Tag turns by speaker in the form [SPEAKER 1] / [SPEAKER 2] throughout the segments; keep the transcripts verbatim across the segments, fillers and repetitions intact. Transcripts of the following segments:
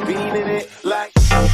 [SPEAKER 1] bean in it like.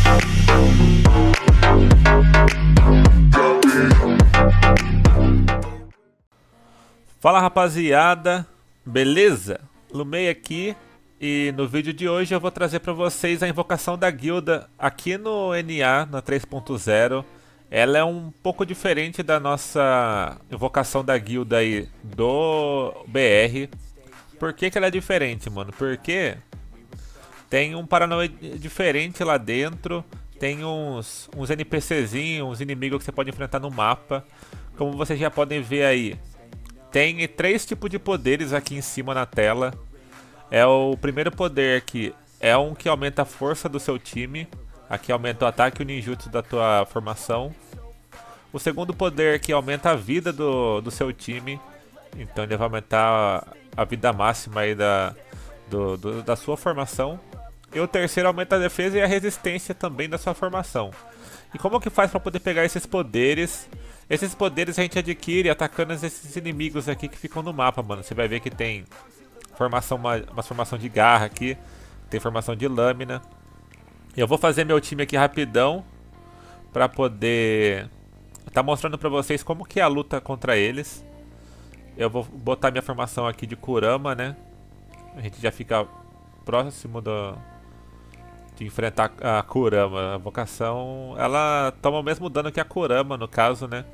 [SPEAKER 2] Fala rapaziada, beleza? Lumei aqui e no vídeo de hoje eu vou trazer para vocês a invocação da guilda aqui no N A, na três ponto zero. Ela é um pouco diferente da nossa invocação da guilda aí do B R. Por que que ela é diferente, mano? Porque tem um Paranauê diferente lá dentro, tem uns, uns NPCzinhos, uns inimigos que você pode enfrentar no mapa. Como vocês já podem ver aí, tem três tipos de poderes aqui em cima na tela. É o primeiro poder aqui, é um que aumenta a força do seu time. Aqui aumenta o ataque e o ninjutsu da tua formação. O segundo poder aqui aumenta a vida do, do seu time. Então ele vai aumentar a vida máxima aí da, do, do, da sua formação. E o terceiro aumenta a defesa e a resistência também da sua formação. E como que faz para poder pegar esses poderes? Esses poderes a gente adquire atacando esses inimigos aqui que ficam no mapa, mano. Você vai ver que tem formação, uma, uma formação de garra aqui, tem formação de lâmina. Eu vou fazer meu time aqui rapidão pra poder tá mostrando pra vocês como que é a luta contra eles. Eu vou botar minha formação aqui de Kurama, né? A gente já fica próximo do, de enfrentar a Kurama. A vocação, ela toma o mesmo dano que a Kurama, no caso, né?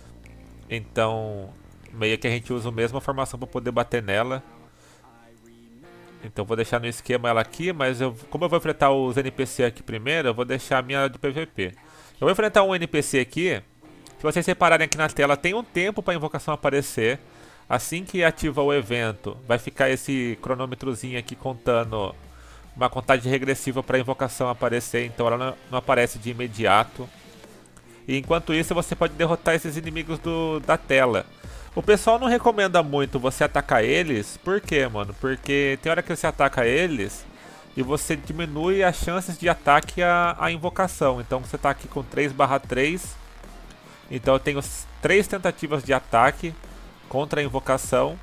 [SPEAKER 2] Então, meio que a gente usa a mesma formação pra poder bater nela. Então vou deixar no esquema ela aqui, mas eu, como eu vou enfrentar os N P C aqui primeiro, eu vou deixar a minha de P V P. Eu vou enfrentar um N P C aqui. Se vocês repararem aqui na tela, tem um tempo para a invocação aparecer. Assim que ativa o evento, vai ficar esse cronômetrozinho aqui contando uma contagem regressiva para a invocação aparecer. Então ela não, não aparece de imediato. E enquanto isso, você pode derrotar esses inimigos do, da tela. O pessoal não recomenda muito você atacar eles. Por quê, mano? Porque tem hora que você ataca eles e você diminui as chances de ataque à, à invocação. Então você tá aqui com três barra três. Então eu tenho três tentativas de ataque contra a invocação.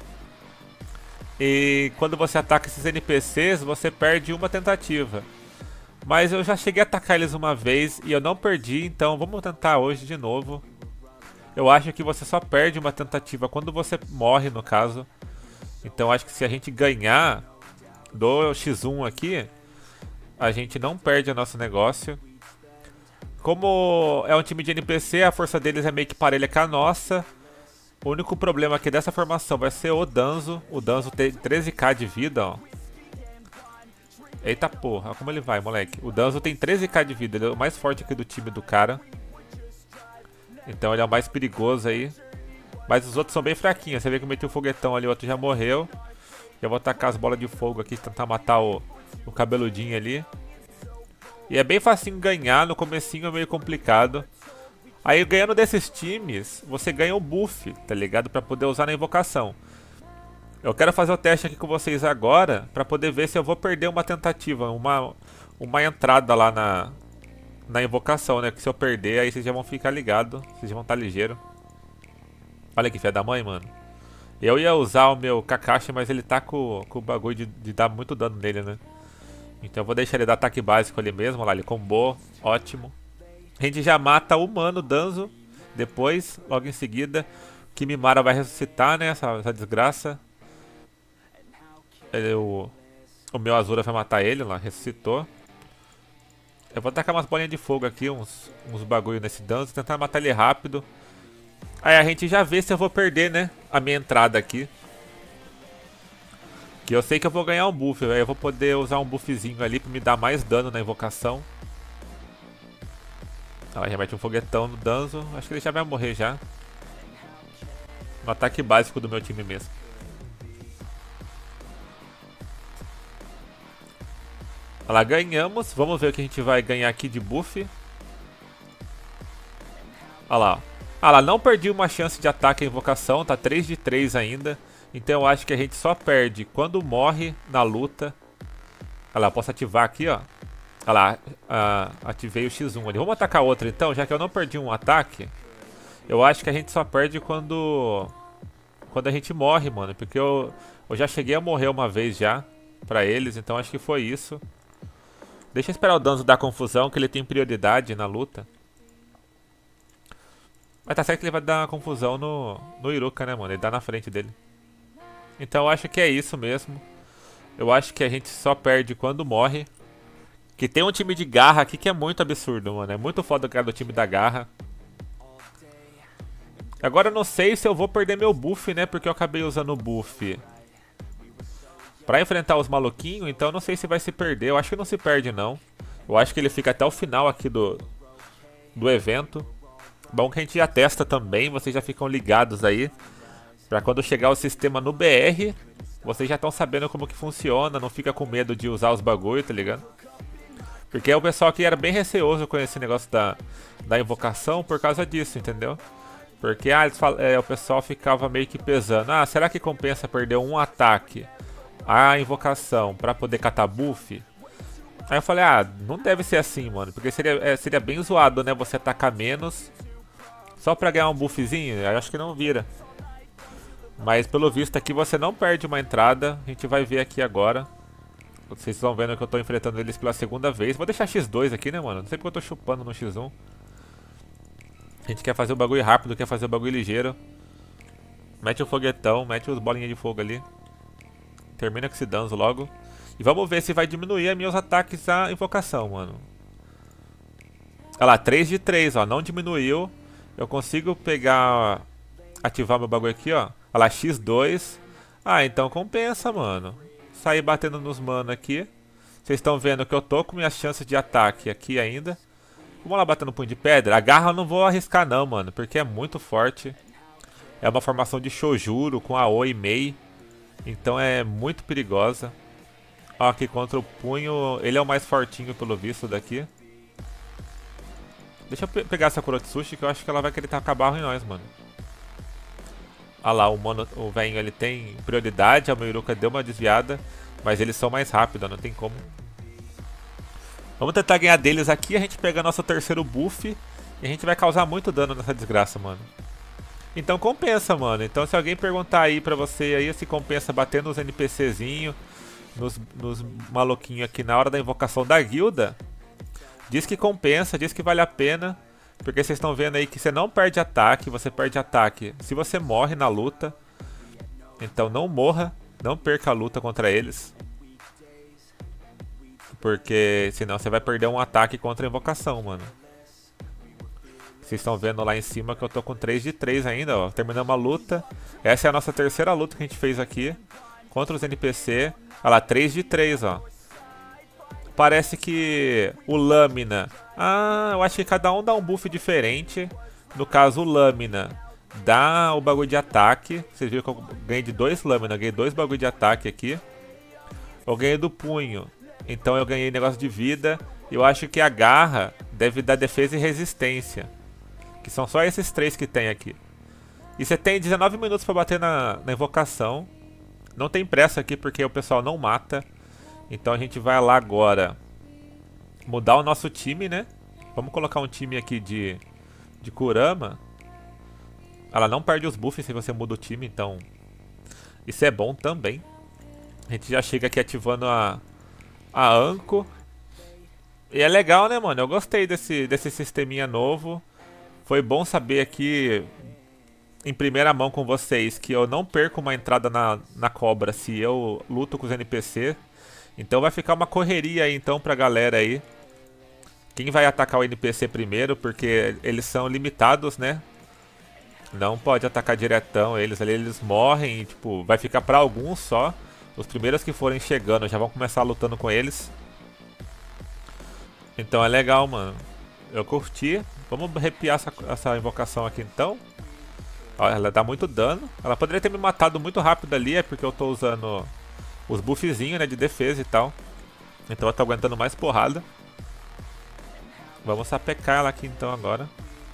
[SPEAKER 2] E quando você ataca esses N P Cs, você perde uma tentativa. Mas eu já cheguei a atacar eles uma vez e eu não perdi. Então vamos tentar hoje de novo. Eu acho que você só perde uma tentativa quando você morre, no caso. Então acho que se a gente ganhar do X um aqui, a gente não perde o nosso negócio. Como é um time de N P C, a força deles é meio que parelha com a nossa. O único problema aqui dessa formação vai ser o Danzo. O Danzo tem treze k de vida, ó. Eita porra, olha como ele vai, moleque. O Danzo tem treze k de vida, ele é o mais forte aqui do time do cara. Então ele é o mais perigoso aí. Mas os outros são bem fraquinhos. Você vê que eu meti um foguetão ali, o outro já morreu. Eu vou tacar as bolas de fogo aqui, tentar matar o, o cabeludinho ali. E é bem facinho ganhar, no comecinho é meio complicado. Aí ganhando desses times, você ganha o buff, tá ligado? Pra poder usar na invocação. Eu quero fazer o teste aqui com vocês agora, pra poder ver se eu vou perder uma tentativa, uma, uma entrada lá na... na invocação, né? Que se eu perder, aí vocês já vão ficar ligados. Vocês já vão estar ligeiro. Olha que fé da mãe, mano. Eu ia usar o meu Kakashi, mas ele tá com, com o bagulho de, de dar muito dano nele, né? Então eu vou deixar ele dar ataque básico ali mesmo. Olha lá, ele combou. Ótimo. A gente já mata o mano Danzo. Depois, logo em seguida, Kimimara vai ressuscitar, né? Essa, essa desgraça. Ele, o, o meu Azura vai matar ele lá. Ressuscitou. Eu vou tacar umas bolinhas de fogo aqui, uns, uns bagulho nesse Danzo, tentar matar ele rápido. Aí a gente já vê se eu vou perder, né, a minha entrada aqui. Que eu sei que eu vou ganhar um buff, véio. Eu vou poder usar um buffzinho ali pra me dar mais dano na invocação. Ela já mete um foguetão no Danzo, acho que ele já vai morrer já. No ataque básico do meu time mesmo. Olha lá, ganhamos. Vamos ver o que a gente vai ganhar aqui de buff. Olha lá. Olha lá, não perdi uma chance de ataque à invocação. Tá três de três ainda. Então eu acho que a gente só perde quando morre na luta. Olha lá, posso ativar aqui, ó. Olha lá, uh, ativei o X um ali. Vamos atacar outra então, já que eu não perdi um ataque. Eu acho que a gente só perde quando... Quando a gente morre, mano. Porque eu, eu já cheguei a morrer uma vez já pra eles, então acho que foi isso. Deixa eu esperar o Danzo dar confusão, que ele tem prioridade na luta. Mas tá certo que ele vai dar confusão no, no Iruka, né, mano? Ele dá na frente dele. Então eu acho que é isso mesmo. Eu acho que a gente só perde quando morre. Que tem um time de garra aqui que é muito absurdo, mano. É muito foda o cara do time da garra. Agora eu não sei se eu vou perder meu buff, né? Porque eu acabei usando o buff pra enfrentar os maluquinhos. Então eu não sei se vai se perder. Eu acho que não se perde, não. Eu acho que ele fica até o final aqui do, do evento. Bom que a gente já testa também. Vocês já ficam ligados aí. Pra quando chegar o sistema no B R, vocês já estão sabendo como que funciona. Não fica com medo de usar os bagulho, tá ligado? Porque o pessoal aqui era bem receoso com esse negócio da, da invocação por causa disso, entendeu? Porque ah, eles fal é, o pessoal ficava meio que pesando. Ah, será que compensa perder um ataque à invocação pra poder catar buff? Aí eu falei, ah, não deve ser assim, mano. Porque seria, é, seria bem zoado, né? Você atacar menos só pra ganhar um buffzinho. Eu acho que não vira. Mas pelo visto aqui você não perde uma entrada. A gente vai ver aqui agora. Vocês estão vendo que eu tô enfrentando eles pela segunda vez. Vou deixar X dois aqui, né, mano? Não sei porque eu tô chupando no X um. A gente quer fazer o bagulho rápido, quer fazer o bagulho ligeiro. Mete o foguetão, mete os bolinhas de fogo ali. Termina com esse Danzo logo. E vamos ver se vai diminuir os meus ataques à invocação, mano. Olha lá, três de três, ó. Não diminuiu. Eu consigo pegar... Ativar meu bagulho aqui, ó. Olha lá, X dois. Ah, então compensa, mano. Sair batendo nos mano aqui. Vocês estão vendo que eu tô com minhas chances de ataque aqui ainda. Vamos lá batendo punho de pedra. A garra eu não vou arriscar não, mano. Porque é muito forte. É uma formação de Shojuro com Aoi e Mei. Então é muito perigosa. Ó, aqui contra o punho. Ele é o mais fortinho pelo visto daqui. Deixa eu pe pegar essa Kurotsushi que eu acho que ela vai querer tacar barro em nós, mano. Ah lá, o mano, o velhinho ele tem prioridade, a Miruka deu uma desviada, mas eles são mais rápidos, não tem como. Vamos tentar ganhar deles aqui, a gente pega nosso terceiro buff e a gente vai causar muito dano nessa desgraça, mano. Então compensa, mano. Então se alguém perguntar aí pra você aí se compensa bater nos NPCzinhos, nos, nos maluquinhos aqui na hora da invocação da guilda, diz que compensa, diz que vale a pena. Porque vocês estão vendo aí que você não perde ataque, você perde ataque se você morre na luta. Então não morra, não perca a luta contra eles. Porque senão você vai perder um ataque contra a invocação, mano. Vocês estão vendo lá em cima que eu tô com três de três ainda, ó. Terminamos a luta. Essa é a nossa terceira luta que a gente fez aqui contra os N P C. Olha lá, três de três, ó. Parece que o Lâmina... Ah, eu acho que cada um dá um buff diferente. No caso, o Lâmina dá o bagulho de ataque. Vocês viram que eu ganhei de dois Lâmina. Ganhei dois bagulho de ataque aqui. Eu ganhei do punho. Então eu ganhei negócio de vida. Eu acho que a garra deve dar defesa e resistência. Que são só esses três que tem aqui. E você tem dezenove minutos pra bater na, na invocação. Não tem pressa aqui porque o pessoal não mata. Então a gente vai lá agora mudar o nosso time, né? Vamos colocar um time aqui de, de Kurama. Ela não perde os buffs se você muda o time, então isso é bom também. A gente já chega aqui ativando a, a Anko. E é legal, né, mano? Eu gostei desse, desse sisteminha novo. Foi bom saber aqui em primeira mão com vocês que eu não perco uma entrada na, na cobra se eu luto com os N P C. Então vai ficar uma correria aí então pra galera aí. Quem vai atacar o N P C primeiro, porque eles são limitados, né? Não pode atacar diretão eles ali, eles morrem e tipo, vai ficar pra alguns só. Os primeiros que forem chegando já vão começar lutando com eles. Então é legal, mano. Eu curti. Vamos arrepiar essa, essa invocação aqui então. Ó, ela dá muito dano. Ela poderia ter me matado muito rápido ali, é porque eu tô usando os buffzinhos, né, de defesa e tal. Então eu tô aguentando mais porrada. Vamos sapecar ela aqui então agora.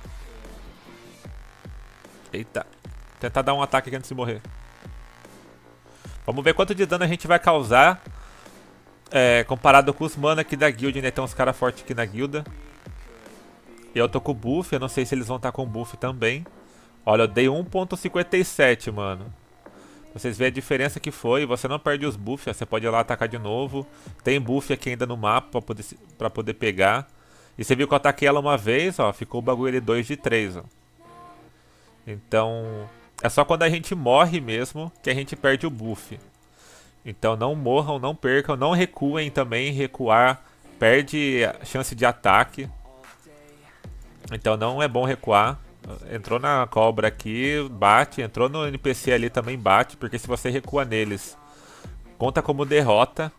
[SPEAKER 2] Eita. Tentar dar um ataque aqui antes de morrer. Vamos ver quanto de dano a gente vai causar. É, comparado com os mana aqui da guild, né? Tem uns caras fortes aqui na guilda. Eu tô com buff, eu não sei se eles vão estar com buff também. Olha, eu dei um ponto cinquenta e sete, mano. Vocês veem a diferença que foi. Você não perde os buffs, ó, você pode ir lá atacar de novo. Tem buff aqui ainda no mapa pra poder, pra poder pegar. E você viu que eu ataquei ela uma vez, ó, ficou o bagulho ali dois de três, ó. Então, é só quando a gente morre mesmo que a gente perde o buff. Então não morram, não percam, não recuem também. Recuar perde a chance de ataque. Então não é bom recuar. Entrou na cobra aqui, bate. Entrou no N P C ali, também bate. Porque se você recua neles, conta como derrota.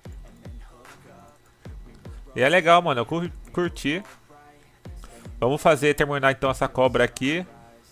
[SPEAKER 2] E é legal, mano, eu curti. Vamos fazer, terminar então essa cobra aqui.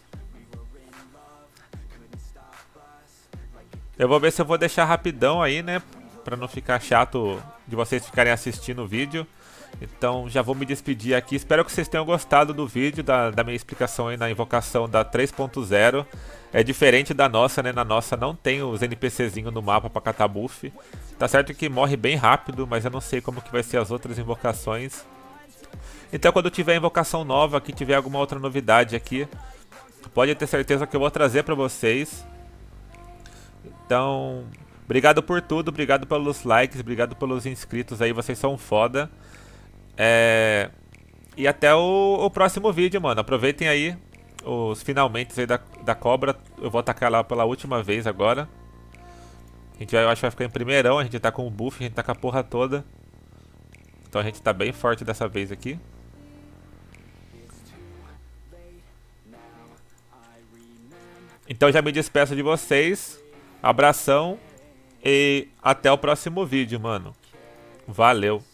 [SPEAKER 2] Eu vou ver se eu vou deixar rapidão aí, né? Pra não ficar chato de vocês ficarem assistindo o vídeo. Então já vou me despedir aqui. Espero que vocês tenham gostado do vídeo, da, da minha explicação aí na invocação da três ponto zero. É diferente da nossa, né? Na nossa não tem os NPCzinhos no mapa pra catar buff. Tá certo que morre bem rápido, mas eu não sei como que vai ser as outras invocações. Então quando tiver invocação nova, que tiver alguma outra novidade aqui, pode ter certeza que eu vou trazer pra vocês. Então, obrigado por tudo, obrigado pelos likes, obrigado pelos inscritos aí, vocês são foda. É... E até o, o próximo vídeo, mano. Aproveitem aí os finalmente aí da, da cobra. Eu vou atacar lá pela última vez agora. A gente vai, eu acho que vai ficar em primeirão, a gente tá com o buff, a gente tá com a porra toda. Então a gente tá bem forte dessa vez aqui. Então já me despeço de vocês. Abração e até o próximo vídeo, mano. Valeu.